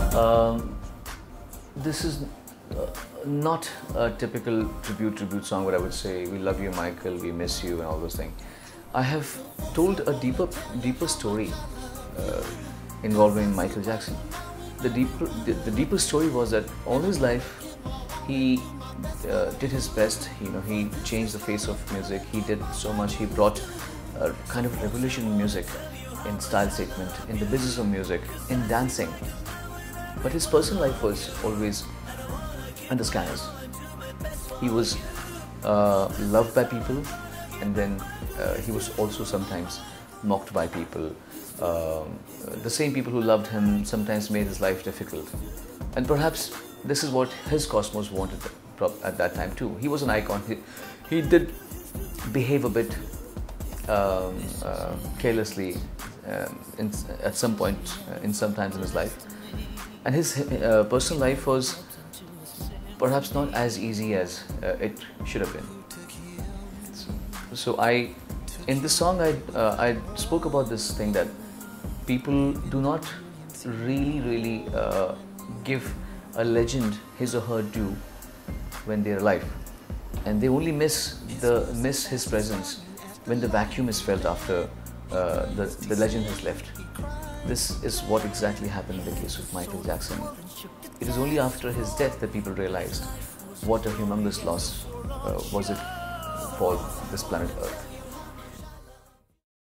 Um, this is not a typical tribute song where I would say we love you, Michael, we miss you, and all those things. I have told a deeper story involving Michael Jackson. The deeper story was that all his life he did his best. He changed the face of music. He did so much. He brought a kind of revolution in music, in style statement, in the business of music, in dancing. But his personal life was always under scanners. He was loved by people, and then he was also sometimes mocked by people. The same people who loved him sometimes made his life difficult. And perhaps this is what his cosmos wanted at that time too. He was an icon. He did behave a bit carelessly at some point in some times in his life. And his personal life was perhaps not as easy as it should have been. So in this song, I spoke about this thing that people do not really give a legend his or her due when they're alive, and they only miss his presence when the vacuum is felt after the legend has left. This is what exactly happened in the case of Michael Jackson. It is only after his death that people realized what a humongous loss was it for this planet Earth.